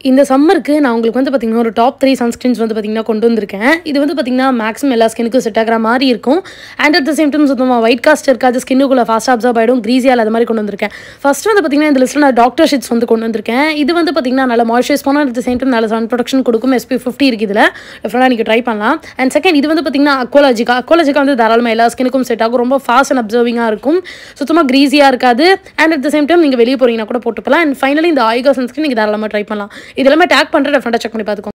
இந்த சம்மருக்கு நான் உங்களுக்கு வந்து பார்த்தீங்கன்னா ஒரு டாப் 3 சன்ஸ்கிரீன்ஸ் வந்து பார்த்தீங்கன்னா கொண்டு வந்திருக்கேன். இது வந்து பார்த்தீங்கன்னா மேக்ஸிமம் எல்லா ஸ்கின்னுக்கும் செட் ஆகிற மாதிரி இருக்கும். And at the same time சுத்தமாக ஒயிட் காஸ்ட் இருக்காது, ஸ்கின்னுக்குள்ளே ஃபாஸ்ட்டாக அப்சர்வ் ஆகிடும், க்ரீஸியாக அது மாதிரி கொண்டு வந்திருக்கேன். ஃபர்ஸ்ட் வந்து பார்த்தீங்கன்னா இந்த லிஸ்ட்டில் நான் டாக்டர் ஷீட்ஸ் வந்து கொண்டு வந்திருக்கேன். இது வந்து பார்த்தீங்கன்னா நல்ல மாய்ஸ்சரைஸ் பண்ணால் அட் த சேம் டைம் நல்ல சன் ப்ரொடக்ஷன் கொடுக்கும். SPF 50 இருக்குது இதில், டெஃபினட்டாக நீங்கள் ட்ரை பண்ணலாம். அண்ட் செகண்ட் இது வந்து பார்த்தீங்கன்னா அக்வாலஜிக்கா வந்து தாராளமாக எல்லா ஸ்கின்னுக்கும் செட் ஆகும். ரொம்ப ஃபாஸ்ட் அண்ட் அப்சர்விங்காக இருக்கும், சுத்தமாக க்ரீஸியாக இருக்காது. And at the same time நீங்கள் வெளியே போகிறீங்கன்னா கூட போட்டுக்கலாம். அண்ட் ஃபைனலி இந்த ஆயிகா சன்ஸ்கிரீன் நீங்கள் தாராளமாக ட்ரை பண்ணலாம். இது எல்லாமே டேக் பண்ணுற டெஃபினட்டாக செக் பண்ணி பார்த்துக்கோங்க.